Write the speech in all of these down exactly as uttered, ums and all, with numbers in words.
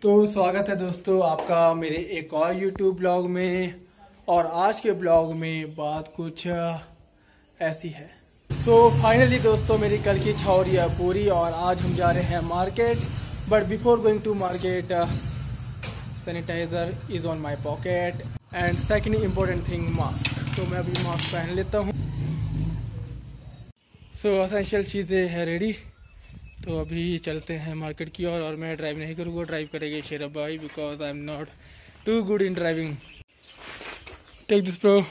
तो स्वागत है दोस्तों आपका मेरे एक और यूट्यूब ब्लॉग में। और आज के ब्लॉग में बात कुछ ऐसी है। सो so, फाइनली दोस्तों मेरी कल की इच्छा हो रही है पूरी और आज हम जा रहे हैं market. But before going to market sanitiser is on my pocket and second important thing mask. तो मैं अभी मास्क पहन लेता हूँ। सो असेंशियल चीज़ें हैं रेडी, तो अभी चलते हैं मार्केट की ओर। और, और मैं ड्राइव नहीं करूँगा, ड्राइव करेंगे शेरब भाई because I am not too good in driving. Take this pro.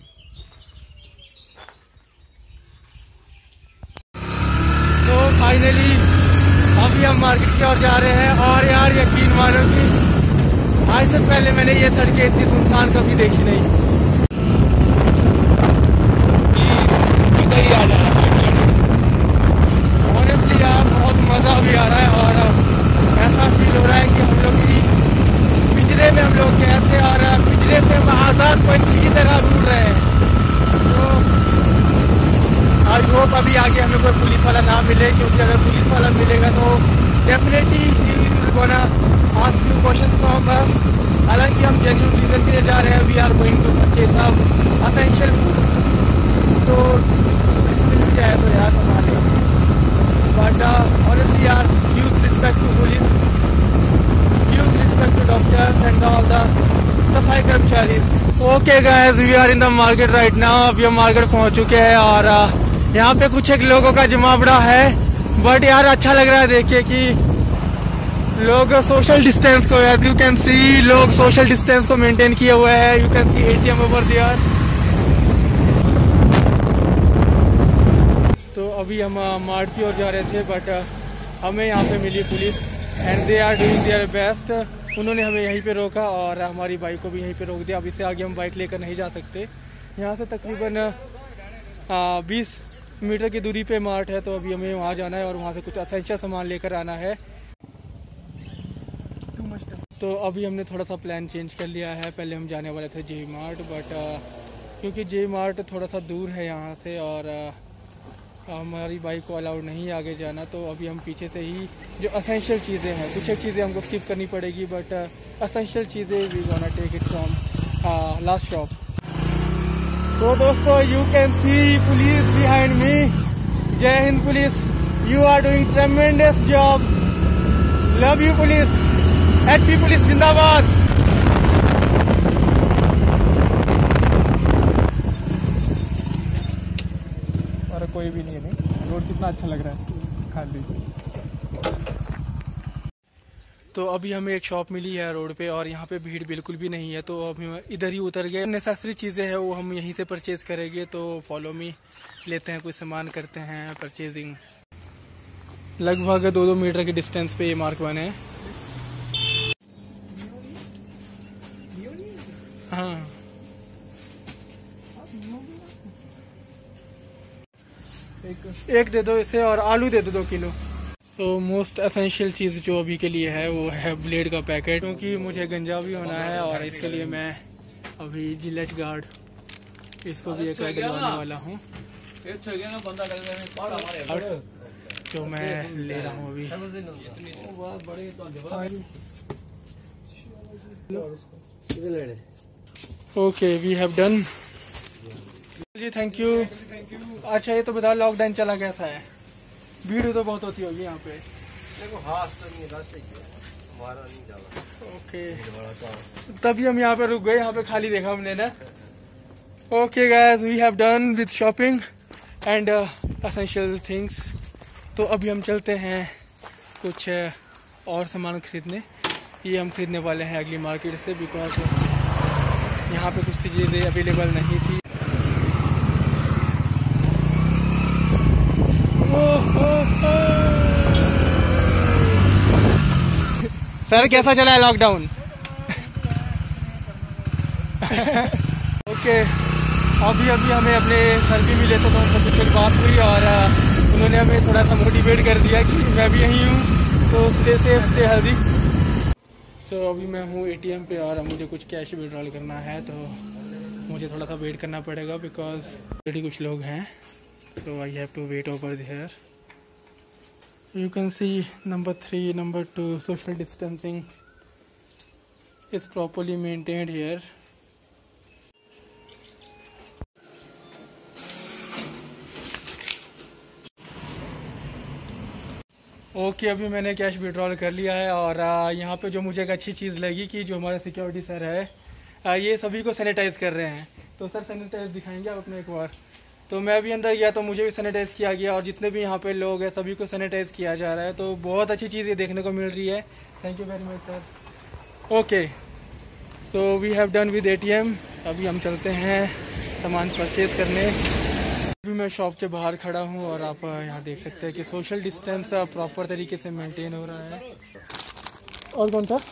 तो फाइनली अभी हम मार्केट की ओर जा रहे हैं। और यार यकीन मानो कि आज से पहले मैंने ये सड़कें इतनी सुनसान कभी देखी नहीं। मज़ा भी आ रहा है और ऐसा फील हो रहा है कि हम लोग भी पिंजरे में हम लोग गए थे और पिंजरे से हम आज़ाद पंछी की तरह उड़ रहे हैं। तो आई होप अभी आगे हमें कोई पुलिस वाला ना मिले, क्योंकि अगर पुलिस वाला मिलेगा तो definitely gonna ask you questions from us. हालांकि हम जेन्युइन रीजन के लिए जा रहे हैं। We are going to purchase some essential foods. तो पुलिस मिल जाए तो यार हमारे But uh, honestly, yaar, huge respect to police, huge respect to doctors and all the सफाई कर्मचारीज। Okay guys, we are in the market right now। अभी हम market पहुंच चुके हैं और uh, यहाँ पे कुछ एक लोगों का जमावड़ा है। बट यार अच्छा लग रहा है देखिए कि लोग सोशल डिस्टेंस को, as you can see, लोग सोशल डिस्टेंस को मेंटेन किए हुए हैं। You can see A T M over there। तो अभी हम मार्ट की ओर जा रहे थे बट हमें यहाँ पे मिली police and they are doing their best. उन्होंने हमें यहीं पे रोका और हमारी बाइक को भी यहीं पे रोक दिया। अब इससे आगे हम बाइक लेकर नहीं जा सकते। यहाँ से तकरीबन बीस मीटर की दूरी पे मार्ट है, तो अभी हमें वहाँ जाना है और वहाँ से कुछ एसेंशियल सामान लेकर आना है। तो अभी हमने थोड़ा सा प्लान चेंज कर लिया है। पहले हम जाने वाले थे जे मार्ट, बट क्योंकि जे मार्ट थोड़ा सा दूर है यहाँ से और हमारी बाइक को अलाउड नहीं है आगे जाना, तो अभी हम पीछे से ही जो असेंशियल चीज़ें हैं, कुछ एक चीज़ें हमको स्किप करनी पड़ेगी बट असेंशियल चीज़ें we gonna take it from last shop. तो दोस्तों you can see police behind me. Jai Hind police, you are doing tremendous job. Love you police. H P police जिंदाबाद। कोई भी नहीं है। नहीं, रोड कितना अच्छा लग रहा है खाली। तो अभी हमें एक शॉप मिली है रोड पे और यहाँ पे भीड़ बिल्कुल भी नहीं है, तो अभी हम इधर ही उतर गए। नेसेसरी चीज़ें हैं वो हम यहीं से परचेज करेंगे। तो फॉलो मी, लेते हैं कुछ सामान, करते हैं परचेजिंग। लगभग दो दो मीटर के डिस्टेंस पे ये मार्क बने हैं। हाँ एक, एक दे दो इसे और आलू दे दो दो किलो। सो मोस्ट एसेंशियल चीज़ जो अभी के लिए है वो है ब्लेड का पैकेट, क्योंकि मुझे गंजा भी होना है और इसके लिए मैं अभी जिलेट गार्ड इसको भी एक दिलवाने वाला हूँ, जो मैं ले रहा हूँ अभी। ओके वी हैव डन जी, थैंक यू। अच्छा ये तो बता, लॉकडाउन चला कैसा है? भीड़ तो बहुत होती होगी यहाँ पे। ओके तभी हम यहाँ पे रुक गए, यहाँ पे खाली देखा हमने ना। Okay guys, we have done with shopping and essential things. तो अभी हम चलते हैं कुछ और सामान खरीदने। ये हम खरीदने वाले हैं अगली मार्केट से, बिकॉज यहाँ पे कुछ चीज़ें अवेलेबल नहीं थी। सर कैसा चला है लॉकडाउन? ओके अभी अभी हमें अपने सर भी मिले थे, तो उनसे कुछ एक बात हुई और उन्होंने हमें थोड़ा सा मोटिवेट कर दिया कि मैं भी यहीं हूँ, तो stay safe stay healthy. So अभी मैं हूँ एटीएम पे और मुझे कुछ कैश विड्रॉल करना है, तो मुझे थोड़ा सा वेट करना पड़ेगा बिकॉज ऑलरेडी कुछ लोग हैं। So I have to wait over there. You can see number three, number two, social distancing is properly maintained here. Okay okay, अभी मैंने कैश विड्रॉल कर लिया है और यहाँ पे जो मुझे एक अच्छी चीज़ लगी कि जो हमारे सिक्योरिटी सर है ये सभी को सैनिटाइज कर रहे हैं। तो सर सैनिटाइज दिखाएंगे आप अपने एक बार। तो मैं भी अंदर गया तो मुझे भी सैनिटाइज किया गया और जितने भी यहाँ पे लोग हैं सभी को सैनिटाइज किया जा रहा है। तो बहुत अच्छी चीज़ ये देखने को मिल रही है। Thank you very much sir. Okay, so we have done with ATM. अभी हम चलते हैं सामान परचेज करने। अभी मैं शॉप के बाहर खड़ा हूँ और आप यहाँ देख सकते हैं कि सोशल डिस्टेंस प्रॉपर तरीके से मेंटेन हो रहा है। और कौन सा?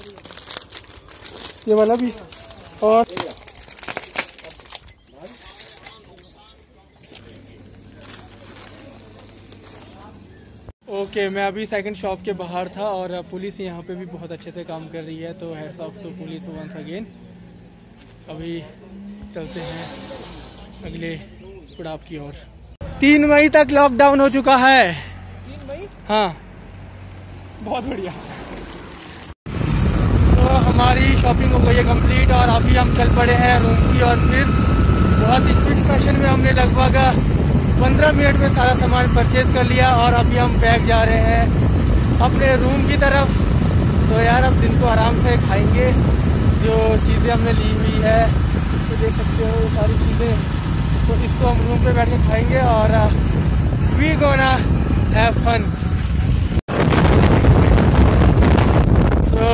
ये वाला भी। और ओके okay, मैं अभी सेकंड शॉप के बाहर था और पुलिस यहाँ पे भी बहुत अच्छे से काम कर रही है। तो hats off to police once again. अभी चलते हैं अगले पड़ाव की ओर। तीन मई तक लॉकडाउन हो चुका है। तीन मई? हाँ, बहुत बढ़िया। तो हमारी शॉपिंग हो गई है कंप्लीट और अभी हम चल पड़े हैं रूम की। और फिर बहुत ही क्विक फैशन में हमने लगभग पंद्रह मिनट में सारा सामान परचेज कर लिया और अभी हम बैग जा रहे हैं अपने रूम की तरफ। तो यार अब दिन को आराम से खाएंगे जो चीज़ें हमने ली हुई है। तो देख सकते हो ये सारी चीज़ें। तो इसको हम रूम पे बैठ के खाएंगे और we gonna have fun. So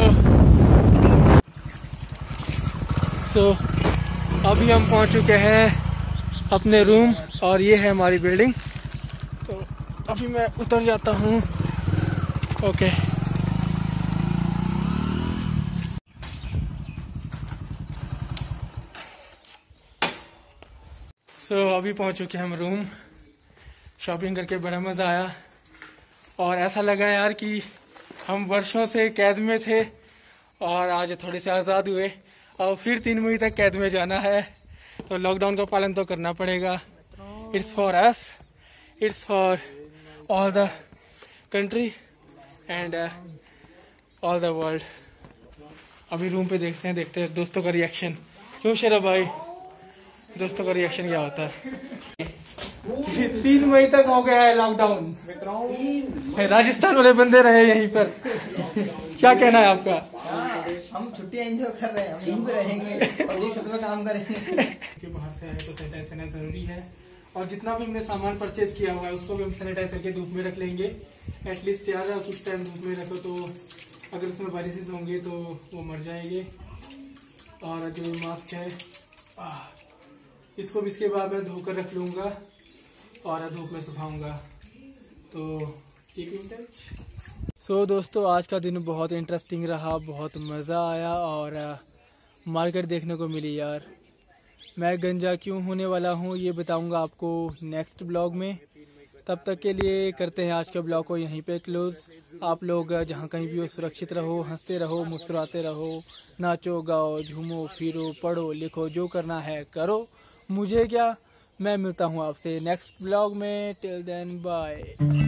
so अभी हम पहुंच चुके हैं अपने रूम और ये है हमारी बिल्डिंग। तो अभी मैं उतर जाता हूँ। ओके सो so, अभी पहुंच चुके हैं हम रूम। शॉपिंग करके बड़ा मज़ा आया और ऐसा लगा यार कि हम वर्षों से कैद में थे और आज थोड़े से आज़ाद हुए और फिर तीन मई तक कैद में जाना है। तो लॉकडाउन का पालन तो करना पड़ेगा। It's for us, it's for all the country and all the world. अभी रूम पे देखते हैं देखते हैं दोस्तों का रिएक्शन। क्यों शेरा भाई, दोस्तों का रिएक्शन क्या होता है? तीन मई तक हो गया है लॉकडाउन। राजस्थान वाले बंदे रहे यहीं पर। क्या कहना है आपका? हम छुट्टियां एंजॉय कर रहे हैं, हम यहीं पे रहेंगे और जिस में काम करेंगे। के बाहर से आए तो सैनिटाइज करना जरूरी है और जितना भी हमने सामान परचेज किया हुआ है उसको भी हम सैनिटाइज करके धूप में रख लेंगे। एटलीस्ट यार कुछ टाइम धूप में रखो तो अगर उसमें वायरसेस होंगे तो वो मर जाएंगे। और जो मास्क है इसको भी इसके बाद मैं धोकर रख लूँगा और धूप में सुखाऊंगा। तो कीप इन टच। सो दोस्तों आज का दिन बहुत इंटरेस्टिंग रहा, बहुत मज़ा आया और मार्केट देखने को मिली यार। मैं गंजा क्यों होने वाला हूँ ये बताऊंगा आपको नेक्स्ट ब्लॉग में। तब तक के लिए करते हैं आज के ब्लॉग को यहीं पे क्लोज। आप लोग जहाँ कहीं भी हो सुरक्षित रहो, हंसते रहो, मुस्कुराते रहो, नाचो गाओ, झूमो फिरो, पढ़ो लिखो, जो करना है करो। मुझे क्या, मैं मिलता हूँ आपसे नेक्स्ट ब्लॉग में। Till then bye.